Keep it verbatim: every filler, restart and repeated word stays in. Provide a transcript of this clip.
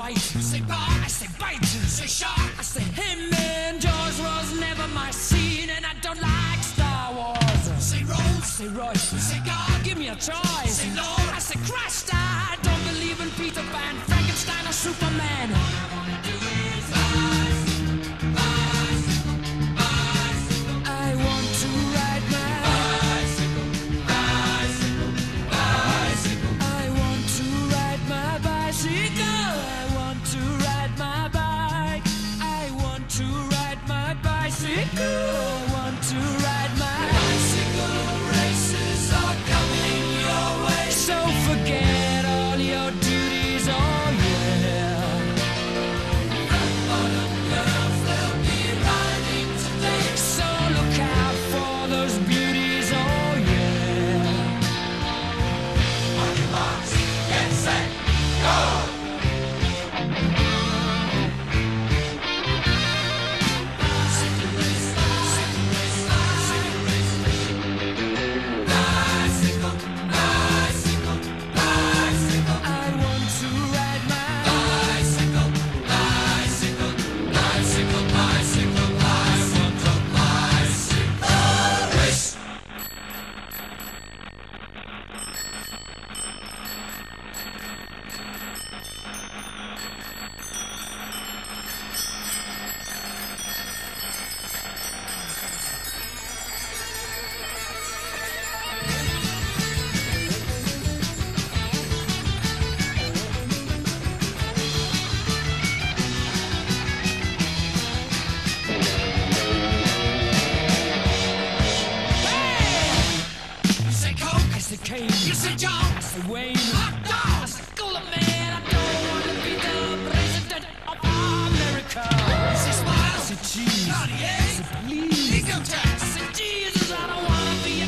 bite. Say bite, I say bite. Say shark, I say him. And Jaws was never my scene, and I don't like Star Wars. Say Rose, I say Royce. Say God, give me a choice. Say Lord, I say Christ. I don't believe in Peter Pan, Frankenstein, or Superman. All I wanna do is bicycle, bicycle, bicycle. I want to ride my bicycle, bicycle, bicycle. I want to ride my bicycle. I want to ride my bike. I want to ride my bicycle. I want to ride my bicycle. Races are coming your way, so forget all your duties. Oh yeah. Front bottom girls, they'll be riding today, so look out for those beauties. Oh yeah. On your marks, get set, go! Bicycle race, bicycle race, bicycle race. Bicycle, bicycle, bicycle. I want to ride my bicycle, bicycle, bicycle, bicycle. I want a bicycle race. You say Coke, I say Kane. You say John, I say Wayne. Hot dog, I say Cooler Man. I don't want to be the president of America. You say Smile, I say Cheese. Cartier, I say Please. Income tax, I say Jesus. I don't want to be a